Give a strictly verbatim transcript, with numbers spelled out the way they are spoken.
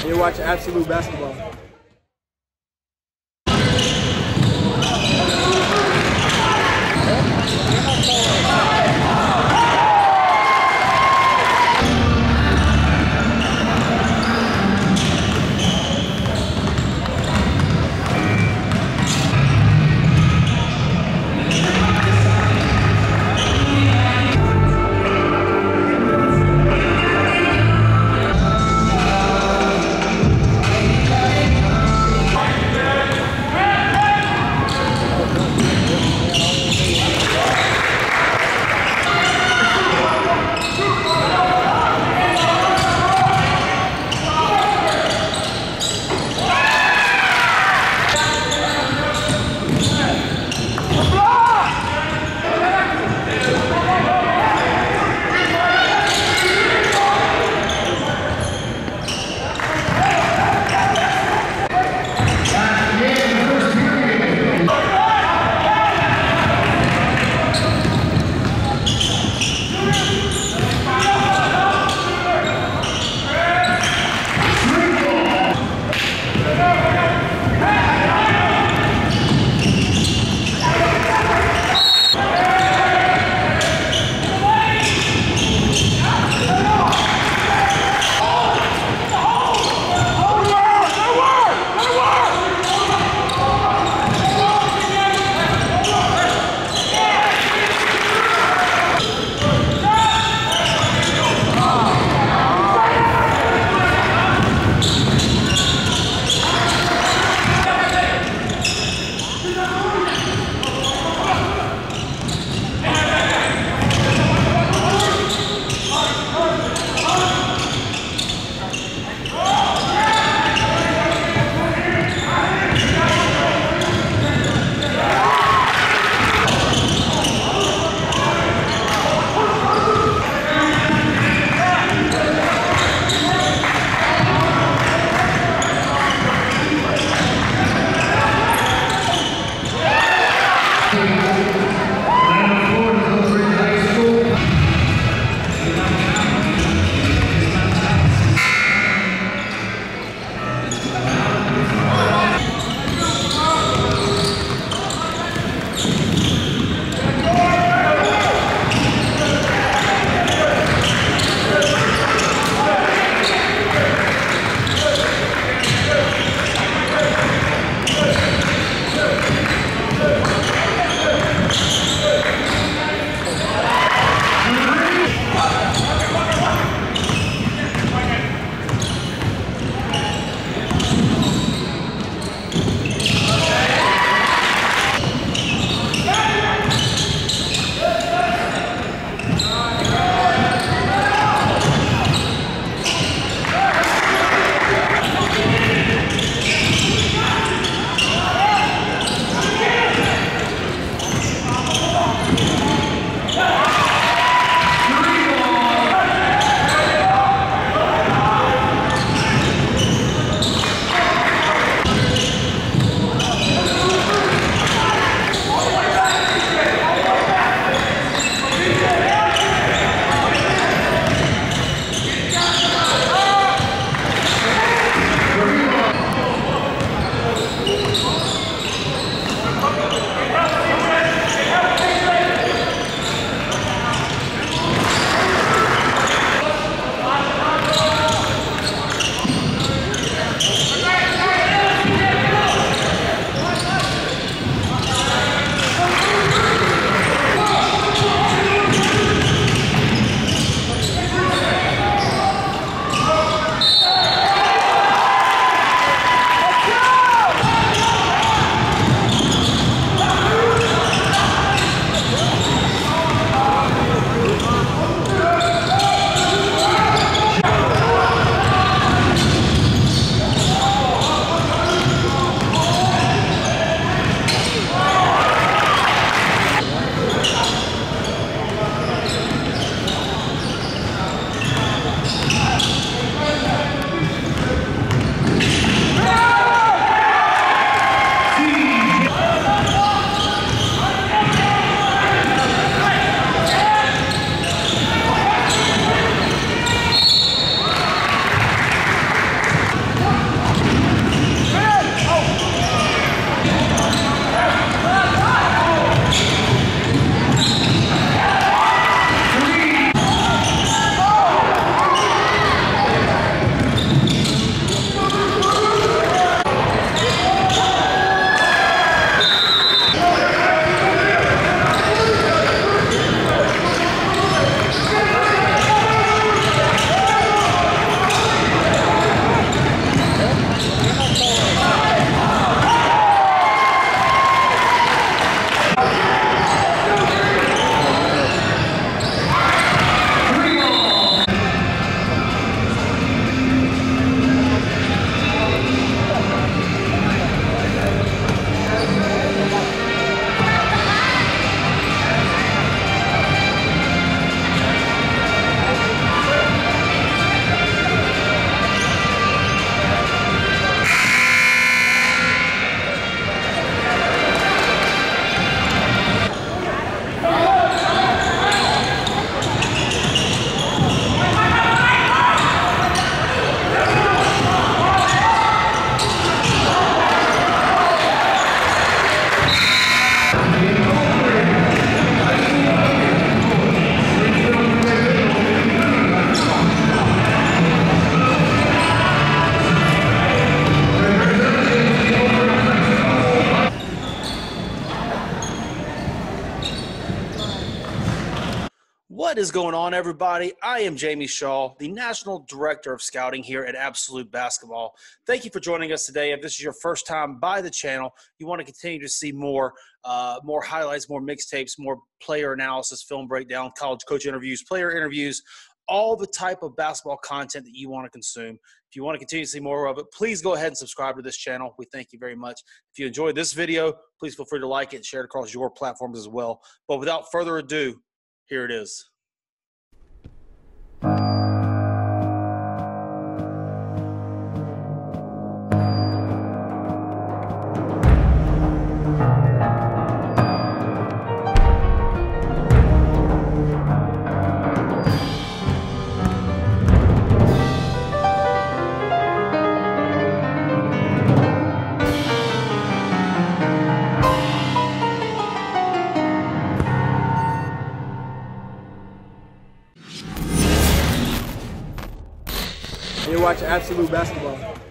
and you're watching absolute basketball. Thank you. is going on, everybody? I am Jamie Shaw, the National Director of Scouting here at Absolute Basketball. Thank you for joining us today. If this is your first time by the channel, you want to continue to see more, uh, more highlights, more mixtapes, more player analysis, film breakdown, college coach interviews, player interviews, all the type of basketball content that you want to consume. If you want to continue to see more of it, please go ahead and subscribe to this channel. We thank you very much. If you enjoyed this video, please feel free to like it and share it across your platforms as well. But without further ado, here it is. You're watching Absolute Basketball.